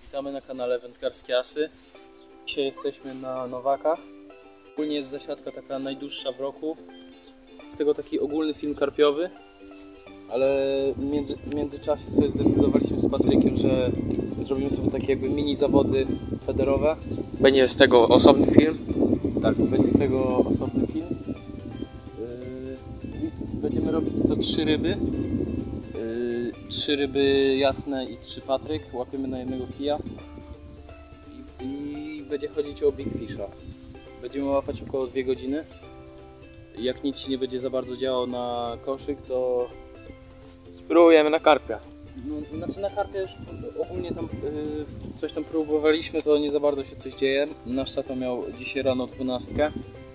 Witamy na kanale Wędkarskie Asy. Dzisiaj jesteśmy na Nowakach. Ogólnie jest zasiadka taka najdłuższa w roku. Z tego taki ogólny film karpiowy. Ale w międzyczasie sobie zdecydowaliśmy z Patrykiem, że zrobimy sobie takie jakby mini zawody federowe. Będzie z tego osobny film? Tak, będzie z tego osobny film. Będziemy robić co 3 ryby. 3 ryby Jatne i 3 Patryk. Łapiemy na jednego kija. I będzie chodzić o Big Fisha. Będziemy łapać około 2 godziny. Jak nic się nie będzie za bardzo działo na koszyk, to Spróbujemy na karpia. no, znaczy na karpie już ogólnie tam coś tam próbowaliśmy, to nie za bardzo się coś dzieje. Nasz tato miał dzisiaj rano 12.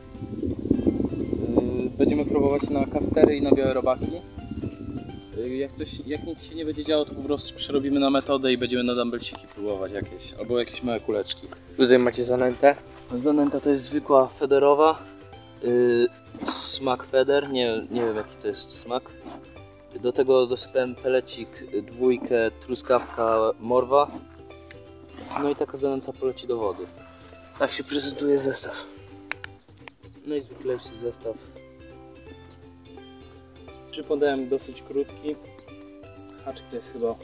Będziemy próbować na kastery i na białe robaki. Jak nic się nie będzie działo, to po prostu przerobimy na metodę i będziemy na dumbbellsiki próbować jakieś, albo jakieś małe kuleczki. Tutaj macie zanętę. Zanęta to jest zwykła federowa. Smak feder, nie wiem jaki to jest smak. Do tego dosypałem pelecik, 2, truskawka, morwa. No i taka zanęta poleci do wody. Tak się prezentuje zestaw. Najzwyklejszy zestaw. Przypodałem dosyć krótki. Haczyk to jest chyba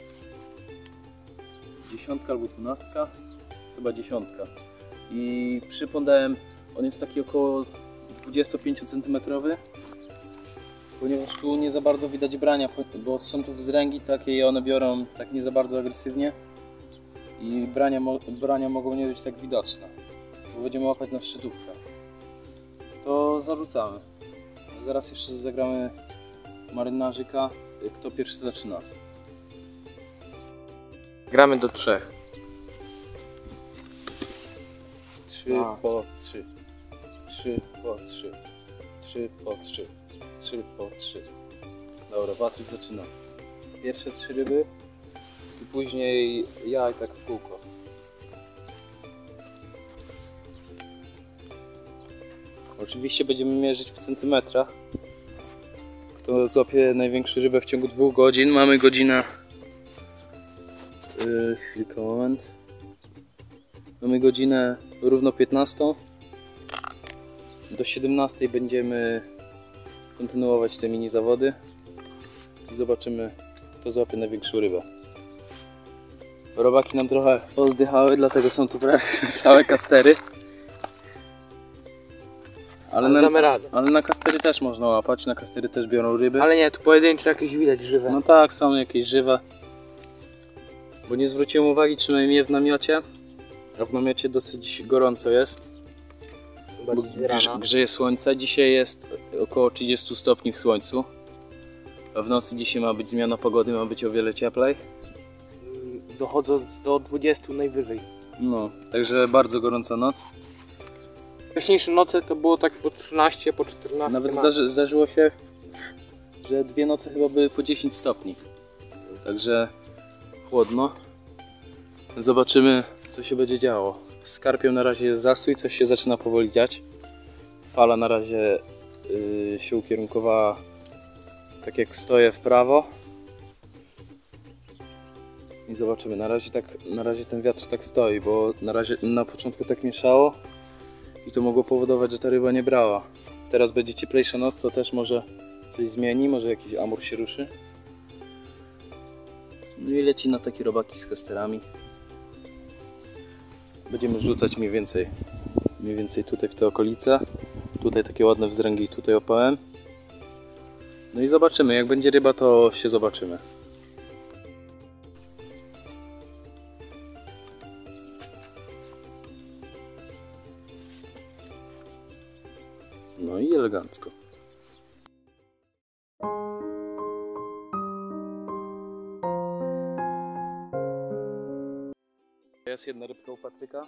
10 albo 12. Chyba 10. I przypodałem, on jest taki około 25 cm. Ponieważ tu nie za bardzo widać brania, bo są tu wzręgi takie i one biorą tak nie za bardzo agresywnie. I brania mogą nie być tak widoczne, bo będziemy łapać na szczytówkę. To zarzucamy. Zaraz jeszcze zagramy marynarzyka. Kto pierwszy zaczyna? Gramy do 3. 3 po 3. 3 po 3. 3 po 3. 3 po 3. Dobra, Patryk zaczyna. Pierwsze 3 ryby i później ja i tak w kółko. Oczywiście będziemy mierzyć w centymetrach. Kto złapie największą rybę w ciągu 2 godzin. Mamy godzinę. Chwilkę, moment. Mamy godzinę równo 15. Do 17 będziemy kontynuować te mini zawody i zobaczymy, kto złapie największą rybę. Robaki nam trochę pozdychały, dlatego są tu prawie całe kastery. Ale damy radę. Ale na kastery też można łapać, na kastery też biorą ryby. Ale nie, tu pojedyncze jakieś widać żywe. No tak, są jakieś żywe. Bo nie zwróciłem uwagi, trzymałem je w namiocie. A w namiocie dosyć gorąco jest. Bo grzeje słońce. Dzisiaj jest około 30 stopni w słońcu. A w nocy dzisiaj ma być zmiana pogody, ma być o wiele cieplej. Dochodząc do 20 najwyżej. No, także bardzo gorąca noc. Wcześniejsze noce to było tak po 13, po 14. Nawet zdarzyło się, że 2 noce chyba były po 10 stopni. Także chłodno. Zobaczymy, co się będzie działo. Z karpiem na razie jest zastój, coś się zaczyna powoli dziać. Fala na razie się ukierunkowała tak jak stoję w prawo. I zobaczymy, na razie ten wiatr tak stoi, bo na początku tak mieszało i to mogło powodować, że ta ryba nie brała. Teraz będzie cieplejsza noc, to też może coś zmieni, może jakiś amur się ruszy. No i leci na takie robaki z kasterami. Będziemy rzucać mniej więcej tutaj w te okolice. Tutaj takie ładne wzręgi, tutaj opałem. No i zobaczymy, jak będzie ryba, to się zobaczymy. No i elegancko. Jest jedna rybka u Patryka.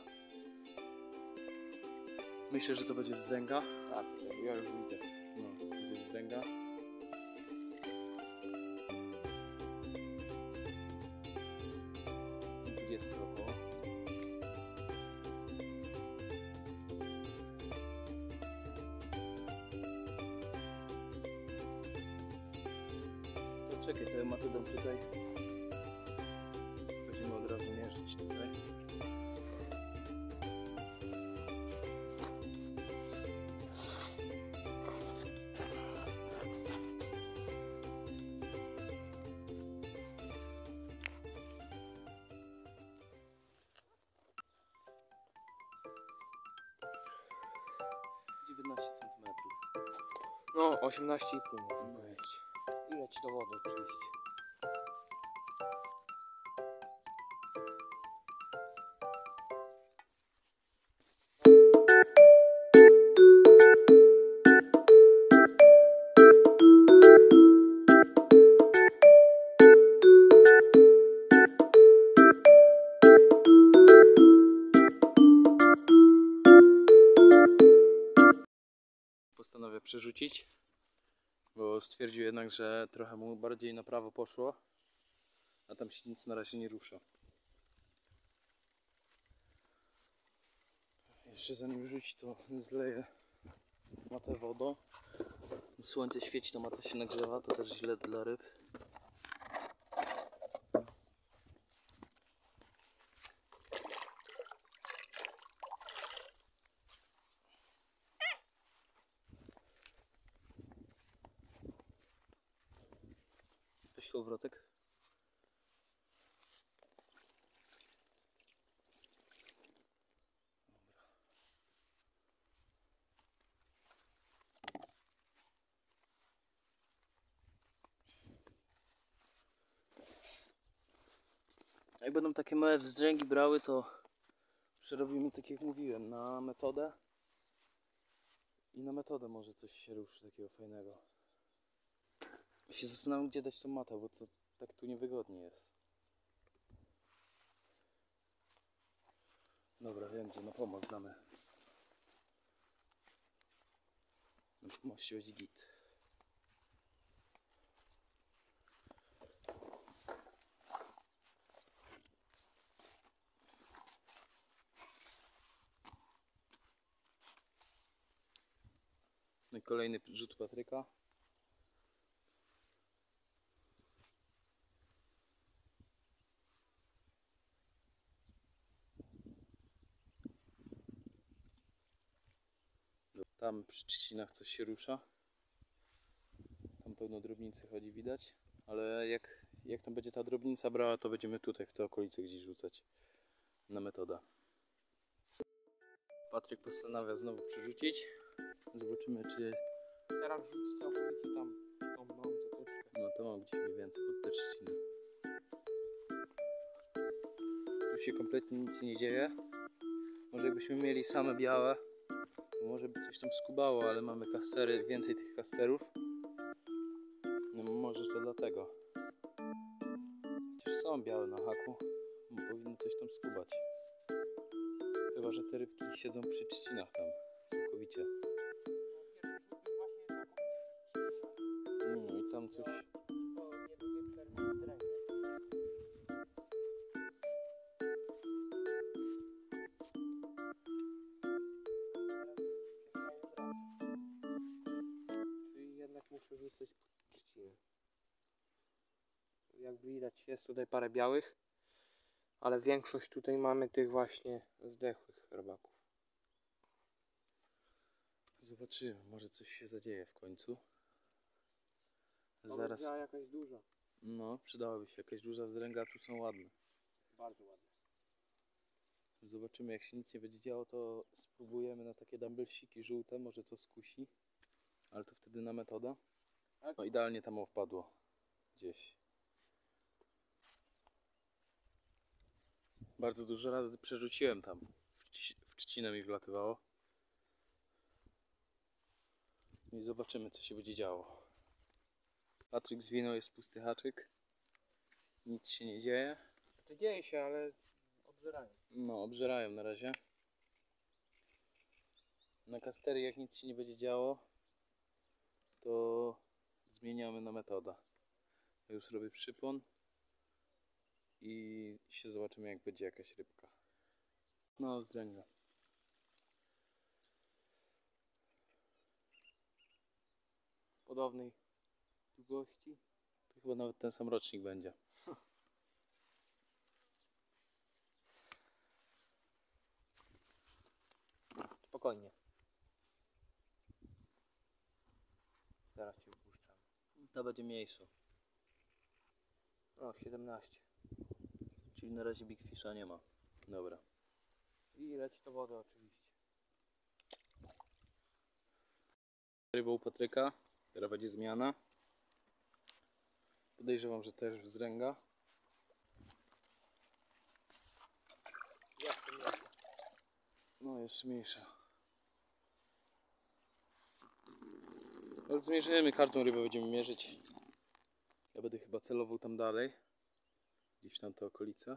Myślę, że to będzie wzdręga. Tak, ja już widzę. No, będzie wzdręga. Jest około. To czekaj, to ja metodę tutaj. Będziemy od razu mierzyć tutaj. 18 cm. No, 18,5 można powiedzieć. I leci do wody oczywiście. Postanawia przerzucić, bo stwierdził jednak, że trochę mu bardziej na prawo poszło, a tam się nic na razie nie rusza. Jeszcze zanim rzuci, to zleję matę wodą. Słońce świeci, to mata się nagrzewa, to też źle dla ryb. Weź kołowrotek. Jak będą takie małe wzdręgi brały, to przerobimy, tak jak mówiłem, na metodę. I na metodę może coś się ruszy takiego fajnego. Się zastanawiam, gdzie dać tą matę, bo to tak tu niewygodnie jest. Dobra, wiem gdzie, na pomoc damy. Na pomoście będzie git. No i kolejny rzut Patryka. Tam przy trzcinach coś się rusza. Tam pełno drobnicy chodzi, widać. Ale jak tam będzie ta drobnica brała, to będziemy tutaj w te okolice gdzieś rzucać na metodę. Patryk postanawia znowu przerzucić. Zobaczymy, czy... Teraz rzuć całkowicie tam tą małą zatyczkę. No to mam gdzieś mniej więcej pod te trzciny. Tu się kompletnie nic nie dzieje. Może jakbyśmy mieli same białe, to może by coś tam skubało, ale mamy kastery, więcej tych kasterów. No może to dlatego. Chociaż są białe na haku, powinno coś tam skubać. Chyba że te rybki siedzą przy trzcinach tam całkowicie. No i tam coś... Czyli jednak muszę rzucać pod trzcinę. Jak widać, jest tutaj parę białych, ale większość tutaj mamy tych właśnie zdechłych rybaków. Zobaczymy, może coś się zadzieje w końcu. To Zaraz... będzie jakaś duża. No, przydałaby się jakaś duża wzdręga, tu są ładne. Bardzo ładna. Zobaczymy, jak się nic nie będzie działo, to spróbujemy na takie dumbbellsiki żółte, może to skusi. Ale to wtedy na metodę. No idealnie tam wpadło. Gdzieś. Bardzo dużo razy przerzuciłem tam. W trzcinę mi wlatywało. I zobaczymy, co się będzie działo. Patryk zwinął, jest pusty haczyk. Nic się nie dzieje. To dzieje się, ale obżerają. No, obżerają na razie. Na kastery, jak nic się nie będzie działo, to zmieniamy na metodę. Ja już robię przypon i się zobaczymy, jak będzie jakaś rybka. No, zdręga. Podobnej długości. To chyba nawet ten sam rocznik będzie. Spokojnie. Zaraz Cię wypuszczam. Ta będzie mniejsza. O, 17. Czyli na razie Big Fisha nie ma. Dobra. I leci do wody oczywiście. Rybą Patryka, teraz będzie zmiana. Podejrzewam, że też wzręga. No, jeszcze mniejsza. Ale zmierzymy, każdą rybę będziemy mierzyć. Ja będę chyba celował tam dalej. Gdzieś tam te okolice.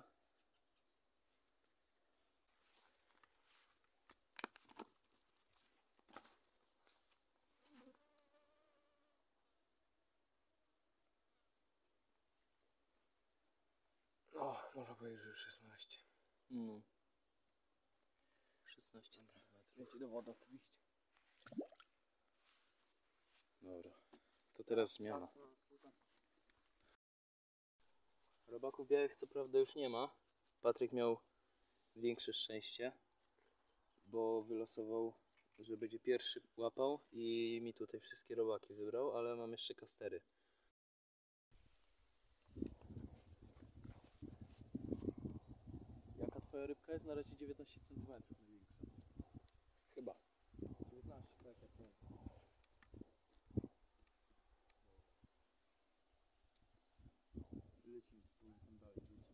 O, można powiedzieć, że 16. 16 cm. Leci do wody oczywiście. Dobra, to teraz zmiana. Robaków białych co prawda już nie ma. Patryk miał większe szczęście, bo wylosował, że będzie pierwszy łapał i mi tutaj wszystkie robaki wybrał, ale mam jeszcze kastery. Jaka twoja rybka jest? Na razie 19 cm największa. Chyba. 19, tak jak nie. Lecimy, spróbuję tam dalej lecieć.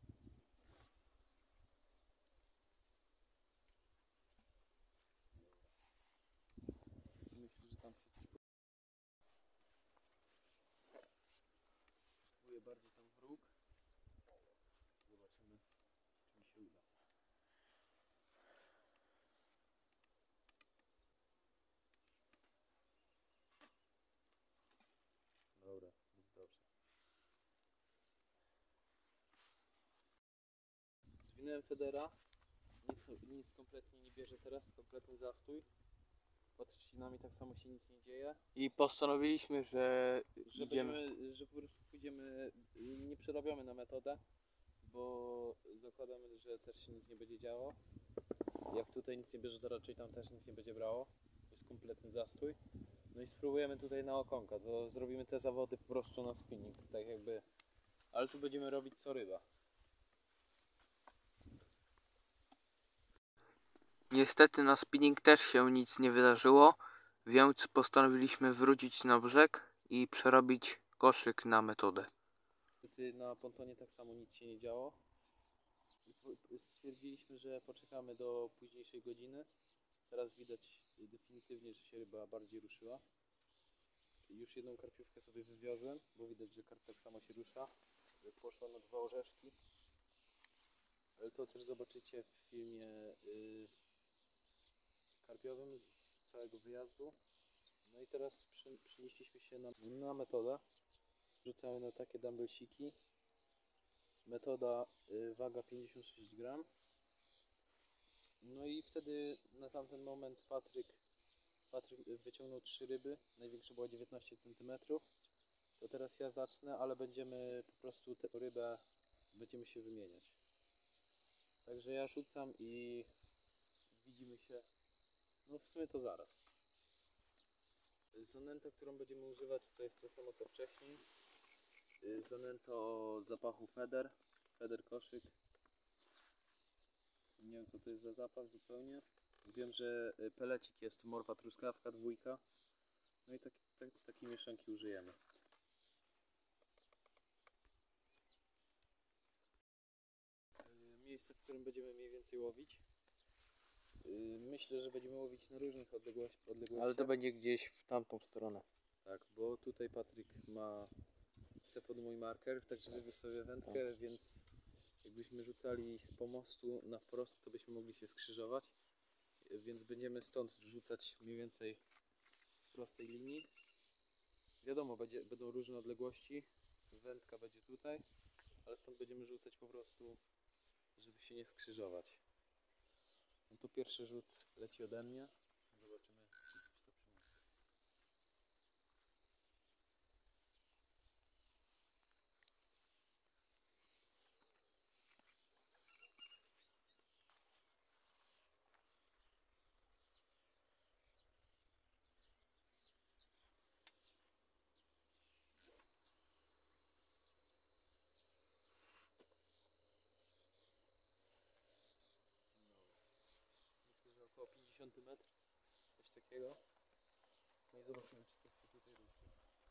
Myślę, że tam się coś... Spróbuję bardziej tam w róg. Zobaczymy, czy mi się uda. Dobra, jest dobrze. Zwinąłem federa. Nic kompletnie nie bierze teraz, kompletny zastój. Pod trzcinami tak samo się nic nie dzieje. I postanowiliśmy, że Że po prostu pójdziemy, nie przerabiamy na metodę, bo zakładamy, że też się nic nie będzie działo. Jak tutaj nic nie bierze, to raczej tam też nic nie będzie brało. To jest kompletny zastój. No i spróbujemy tutaj na okonka, to zrobimy te zawody po prostu na spinning, tak jakby. Ale tu będziemy robić co ryba. niestety na spinning też się nic nie wydarzyło, więc postanowiliśmy wrócić na brzeg i przerobić koszyk na metodę. Niestety na pontonie tak samo nic się nie działo. I stwierdziliśmy, że poczekamy do późniejszej godziny. Teraz widać definitywnie, że się ryba bardziej ruszyła. Już jedną karpiówkę sobie wywiozłem, bo widać, że karp tak samo się rusza. Poszła na 2 orzeszki. Ale to też zobaczycie w filmie karpiowym z całego wyjazdu. No i teraz przenieśliśmy się na metodę. Rzucamy na takie dumbbellsiki. Metoda waga 56 gram. No i wtedy na tamten moment Patryk wyciągnął 3 ryby. Największa była 19 cm. To teraz ja zacznę, ale będziemy po prostu tę rybę będziemy się wymieniać. Także ja rzucam i widzimy się, no w sumie to zaraz. Zanęta, którą będziemy używać, to jest to samo co wcześniej. Zanęta o zapachu Feder koszyk. Nie wiem co to jest za zapach zupełnie. Wiem, że pelecik jest morwa truskawka 2. No i takiej mieszanki użyjemy. Miejsce, w którym będziemy mniej więcej łowić. Myślę, że będziemy łowić na różnych odległościach. Ale to będzie gdzieś w tamtą stronę. Tak, bo tutaj Patryk chce pod mój marker, tak żeby wywiózł sobie wędkę, więc jakbyśmy rzucali z pomostu na wprost, to byśmy mogli się skrzyżować. Więc będziemy stąd rzucać mniej więcej w prostej linii. Wiadomo, będą różne odległości. Wędka będzie tutaj, ale stąd będziemy rzucać po prostu, żeby się nie skrzyżować. No to pierwszy rzut leci ode mnie. Zobaczymy, czy coś to przyniesie. Myślę, że około 50 metr, coś takiego. No i zobaczymy, czy coś się tutaj ruszy.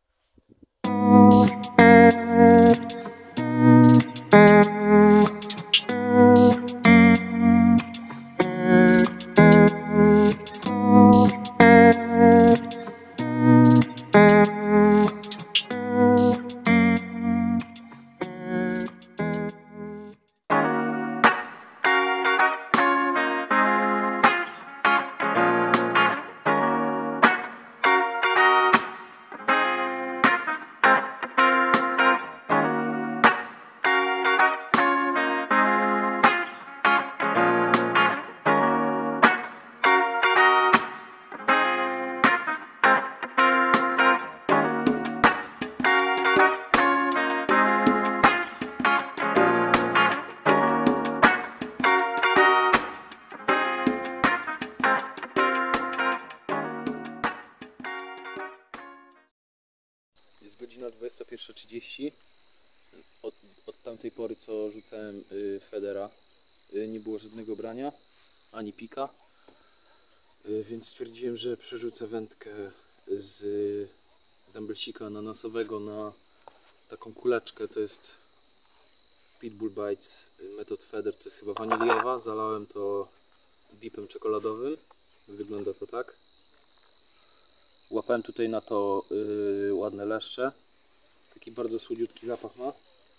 Jest godzina 21:30. Od tamtej pory, co rzucałem Federa, nie było żadnego brania, ani pika. Więc stwierdziłem, że przerzucę wędkę z dumbbellsika ananasowego na taką kuleczkę. To jest Pitbull Bites Method Feather, to jest chyba waniliowa. Zalałem to dipem czekoladowym. Wygląda to tak. Łapałem tutaj na to ładne leszcze. Taki bardzo słodziutki zapach ma.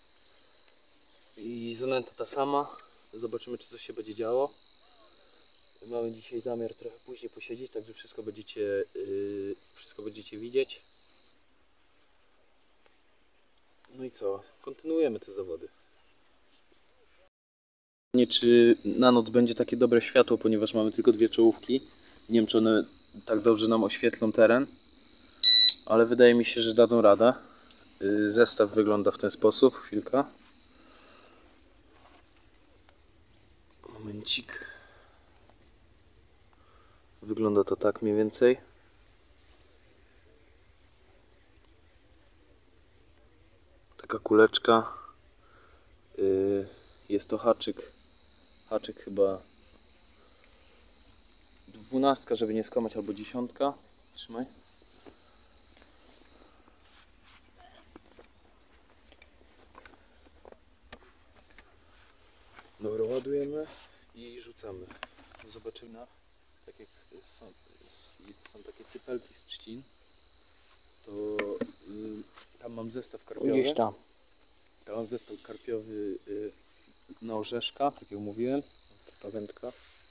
I zanęta ta sama. Zobaczymy, czy coś się będzie działo. Mamy dzisiaj zamiar trochę później posiedzieć, także wszystko będziecie widzieć. No i co? Kontynuujemy te zawody. Nie, czy na noc będzie takie dobre światło, ponieważ mamy tylko dwie czołówki. Nie wiem, czy one tak dobrze nam oświetlą teren, ale wydaje mi się, że dadzą radę. Zestaw wygląda w ten sposób. Chwilka. Momencik. Wygląda to tak mniej więcej. Taka kuleczka. Jest to haczyk. Haczyk chyba 12, żeby nie skłamać, albo 10. Trzymaj. Dobra, ładujemy i rzucamy. Zobaczymy, tak jak są takie cypelki z trzcin, to tam mam zestaw karpiowy. Gdzieś tam. Tam mam zestaw karpiowy na orzeszka, tak jak mówiłem. Ta wędka.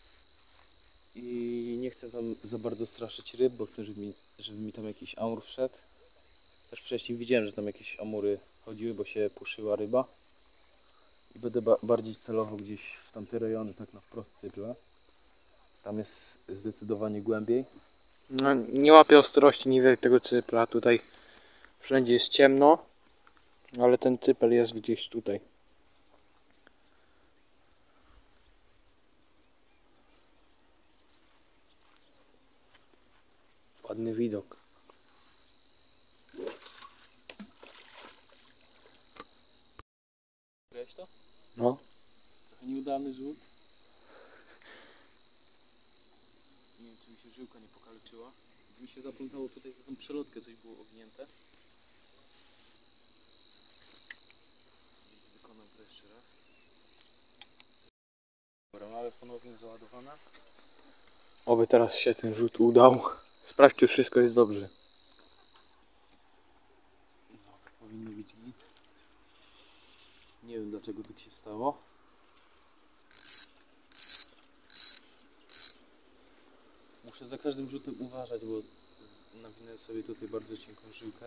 I nie chcę tam za bardzo straszyć ryb, bo chcę, żeby mi tam jakiś amur wszedł. Też wcześniej widziałem, że tam jakieś amury chodziły, bo się puszyła ryba. I będę bardziej celował gdzieś w tamte rejony, tak na wprost cypla. Tam jest zdecydowanie głębiej. No, nie łapię ostrości, nie widzę tego cypla. Tutaj wszędzie jest ciemno, ale ten cypel jest gdzieś tutaj. Ładny widok. Widziałeś to? No. Trochę nieudany rzut. Nie wiem, czy mi się żyłka nie pokaleczyła. Mi się zaplątało tutaj za tą przelotkę, coś było owinięte. Więc wykonam to jeszcze raz. Dobra, mamy ponownie załadowane. Oby teraz się ten rzut udał. Sprawdź, czy wszystko jest dobrze. Dobra, powinno być git. Nie wiem, dlaczego tak się stało. Muszę za każdym rzutem uważać, bo nawinę sobie tutaj bardzo cienką żyłkę.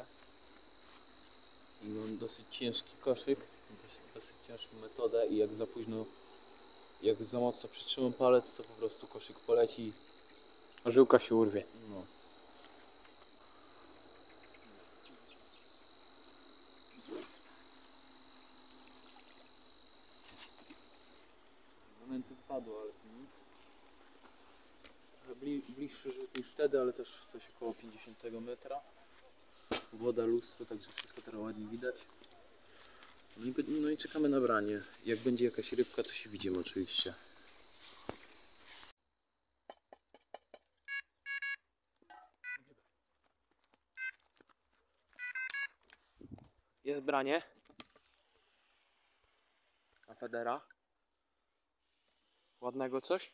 I mam dosyć ciężki koszyk, dosyć ciężką metodę i jak za późno, jak za mocno przytrzymam palec, to po prostu koszyk poleci. A żyłka się urwie. No. Momenty wpadło, ale to nic. Bliższy rzut niż wtedy, ale też coś około 50 metra. Woda, lustro, także wszystko teraz ładnie widać. No i czekamy na branie. Jak będzie jakaś rybka, to się widzimy oczywiście. Jest branie. A federa. Ładnego coś?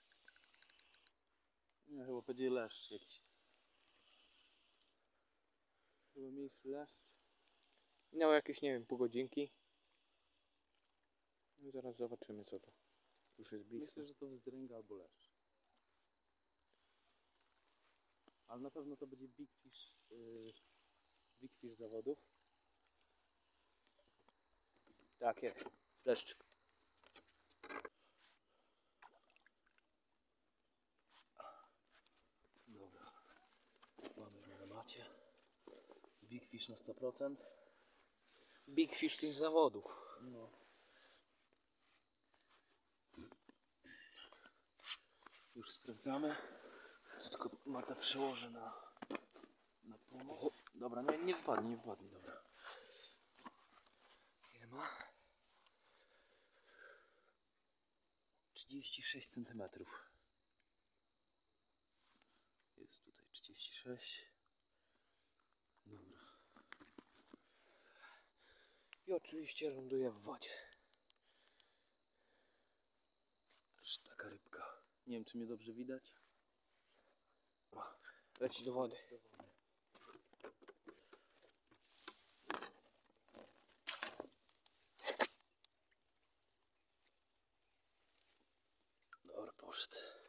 Nie, chyba będzie leszcz jakiś. Chyba mniejszy leszcz. Miał jakieś, nie wiem, pół godzinki. No zaraz zobaczymy co to. Już jest blisko. Myślę, że to wzdręga albo leszcz. Ale na pewno to będzie big fish zawodów. Tak jest. Leszczyk. Dobra. Mamy go na macie. Big fish na 100%. Big fish tych zawodów. No. Już sprawdzamy. Tylko Marta przełożę na pomoc. Dobra, nie wypadnie, dobra. Ile ma? 36 cm. Jest tutaj 36. Dobra. I oczywiście ląduje w wodzie. Aż taka rybka. Nie wiem, czy mnie dobrze widać. Leci do wody. Dobra, poszedł.